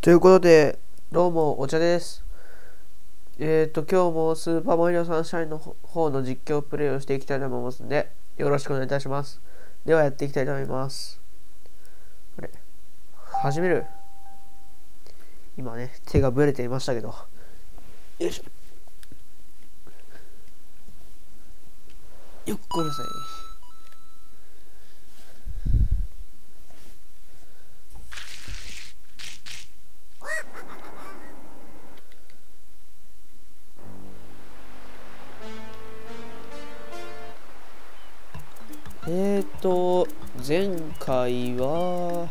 ということで、どうも、お茶です。今日もスーパーマリオサンシャインの方の実況プレイをしていきたいと思いますので、よろしくお願いいたします。ではやっていきたいと思います。始める。今ね、手がブレていましたけど。よいしょ。よっこらせい。前回は、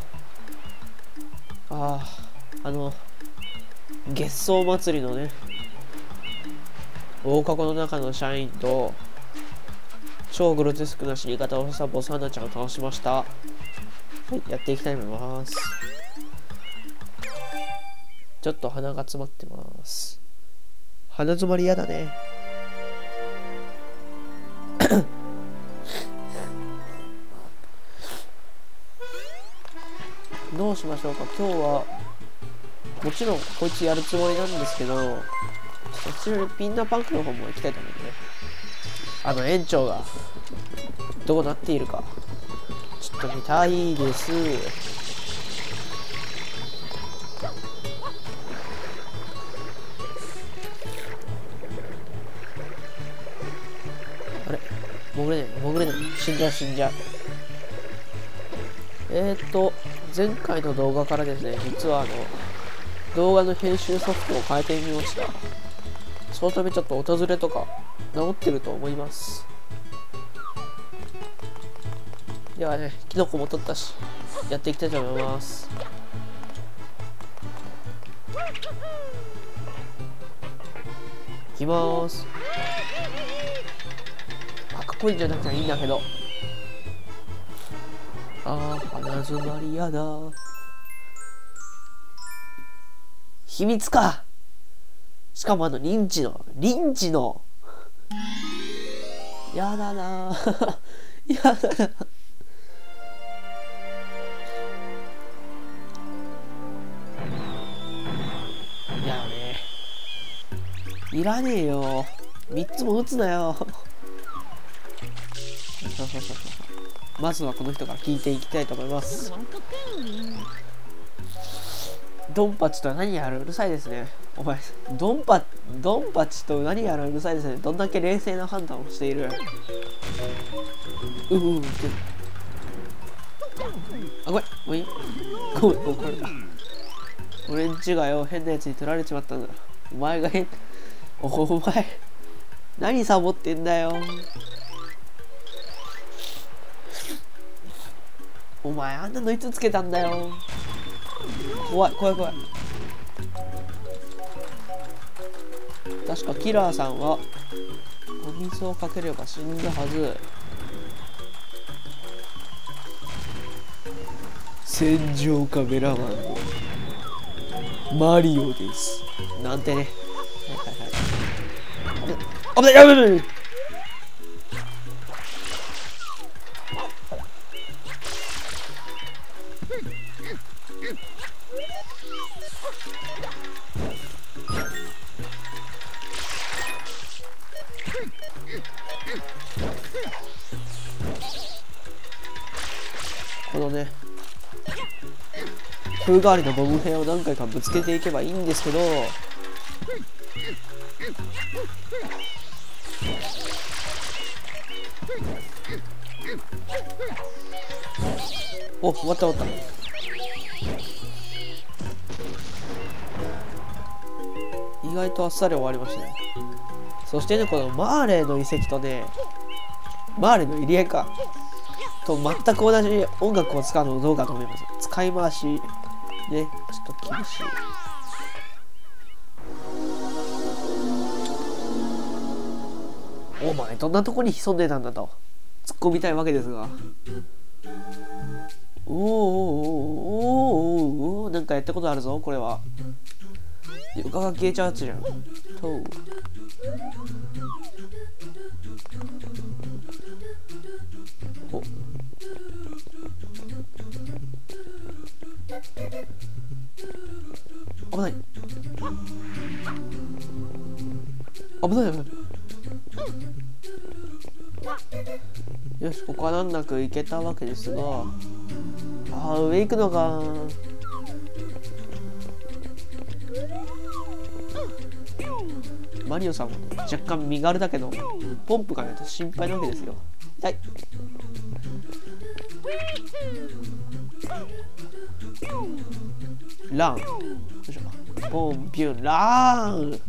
月草祭りのね、大カゴの中の社員と、超グロテスクな死に方をしたボスハンナちゃんを倒しました。はい、やっていきたいと思います。ちょっと鼻が詰まってます。鼻詰まり嫌だね。どうしましょうか。今日はもちろんこいつやるつもりなんですけど、そっちのピンナーパンクの方も行きたいと思うんで、園長がどうなっているかちょっと見たいです。あれ、潜れない、死んじゃう。前回の動画からですね、実は動画の編集ソフトを変えてみました。そのためちょっと訪れとか治ってると思います。ではね、キノコも取ったし、やっていきたいと思います。いきまーす。かっこいいんじゃなくていいんだけど。鼻詰まりやだ。秘密か。しかも臨時のやだなやだな。いやね、いらねえよ。3つも打つなよ。まずはこの人から聞いていきたいと思います。ドンパチと何やる？うるさいですね。お前、ドンパチと何やる？うるさいですね。どんだけ冷静な判断をしている。ごめん、もういい？ごめん、怒られた。俺んちがよ、変なやつに取られちまったんだ。お前、何サボってんだよ。お前、あんなのいつつけたんだよ。怖い。確かキラーさんはお水をかければ死んだはず。戦場カメラマンのマリオです。なんてね。危ない。このね、風変わりのボム兵を何回かぶつけていけばいいんですけど、お、終わった。意外とあっさり終わりましたね。そしてね、このマーレーの遺跡とね、マーレーの入り江かと全く同じ音楽を使うのどうかと思います。使い回しね、ちょっと厳しい。お前どんなとこに潜んでたんだと突っ込みたいわけですが、おなんかやったことあるぞ。これは床が消えちゃうやつじゃんと。お、 危ない危ない。よし、ここは難なく行けたわけですが、上行くのか。マリオさんも若干身軽だけどポンプがないと心配なわけですよ。痛い。ラン。よいしょ。ポンピュンラン。ち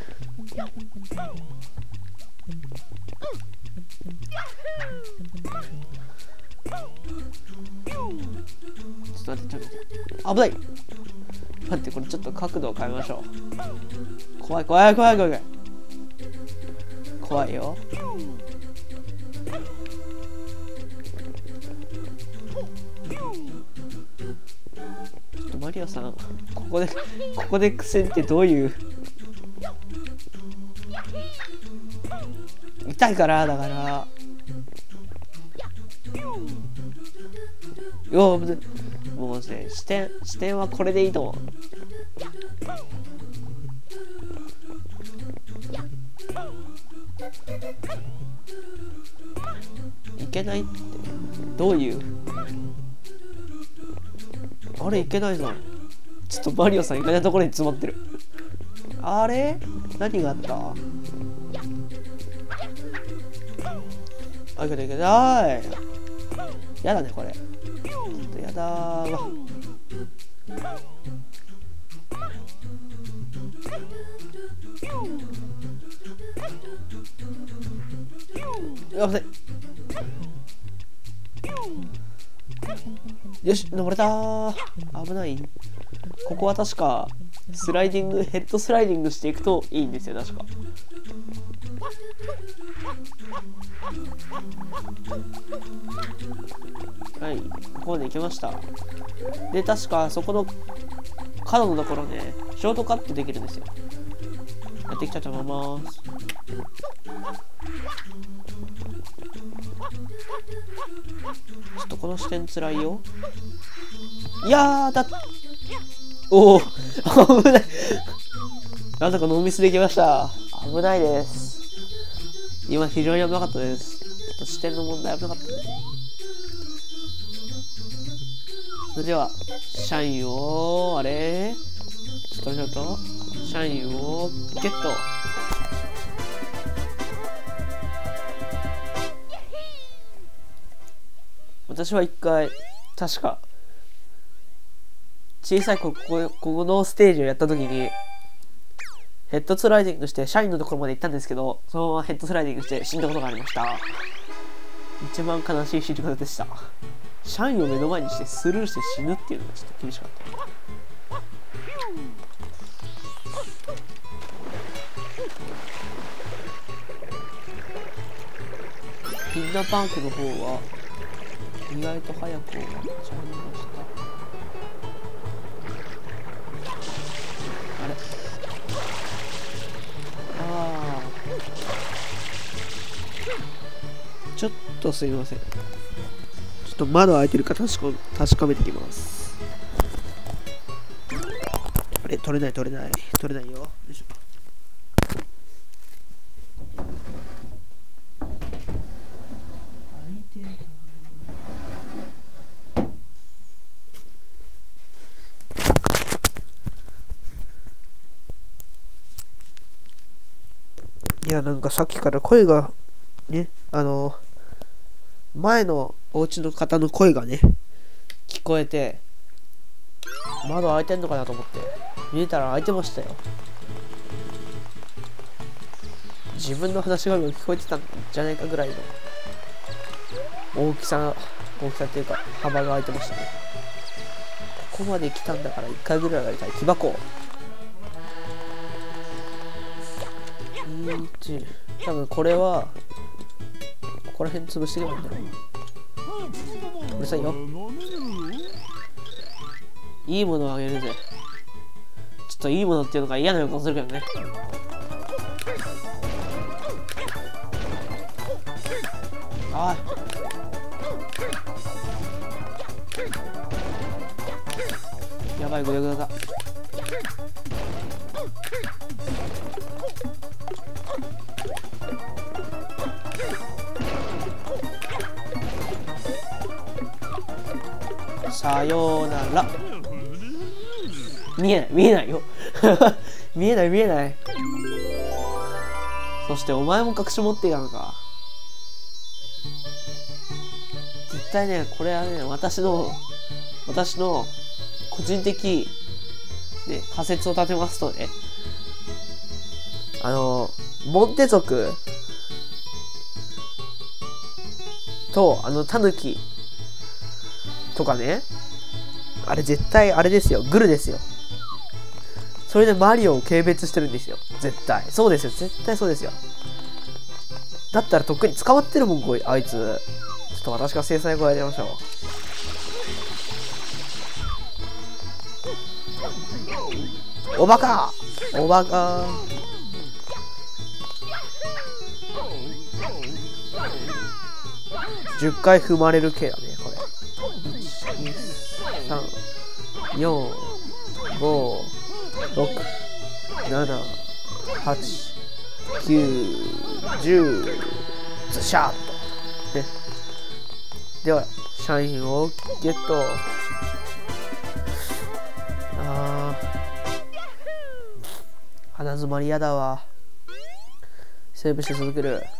ょっと待って、危ない。待って、これちょっと角度を変えましょう。怖い怖い怖い怖い怖いよ。ちょっとマリオさん、ここで苦戦ってどういう。痛いからだからよ。もうね、視点はこれでいいと思う。いけないってどういう。あれいけないぞ。ちょっとマリオさんいけないところに詰まってる。あれ何があった。いけないいけない。やだねこれ。ちょっとやだーわ。やばい。よし、登れたー。危ない。ここは確かスライディング、ヘッドスライディングしていくといいんですよ確か。はい、ここまで行きました。で、確かそこの角のところね、ショートカットできるんですよ。やっていきたいと思います。ちょっとこの視点つらいよ。いやーだっ。おお危ない。なんとかノーミスできました。危ないです。今非常に危なかったです。ちょっと視点の問題危なかったです。それでは社員をあれちょっと社員をゲット。私は一回確か小さいここのステージをやった時にヘッドスライディングして社員のところまで行ったんですけど、そのままヘッドスライディングして死んだことがありました。一番悲しい死に方でした。社員を目の前にしてスルーして死ぬっていうのがちょっと厳しかった。ピンナパンクの方は意外と早く終わっちゃいました。あれちょっとすいません。ちょっと窓開いてるか確かめてきます。あれ取れないよ。よいしょ。いや、なんかさっきから声がね、前のお家の方の声がね聞こえて、窓開いてんのかなと思って見えたら開いてましたよ。自分の話し声が聞こえてたんじゃないかぐらいの大きさっていうか幅が開いてましたね。ここまで来たんだから1回ぐらいやりたい。木箱多分これはここら辺潰していけばいいんだろう。うるさいよ。いいものをあげるぜ。ちょっといいものっていうのが嫌な予感するけどね。ああやばい、グダグダだ。 さようなら。見えない見えないよ見えない見えない。そしてお前も隠し持っていたのか。絶対ね、これはね、私の個人的、ね、仮説を立てますとね、モンテ族とタヌキとかね、あれ絶対あれですよ、グルですよ。それでマリオを軽蔑してるんですよ、絶対。そうですよ、絶対そうですよ。だったらとっくに捕まってるもん、あいつ。ちょっと私が制裁をやりましょう。おバカおバカ10回踏まれる系だね、これ。1、2、3、4、5、6、7、8、9、10、ズシャーっと。ね。では、社員をゲット。鼻詰まりやだわ。セーブして続ける。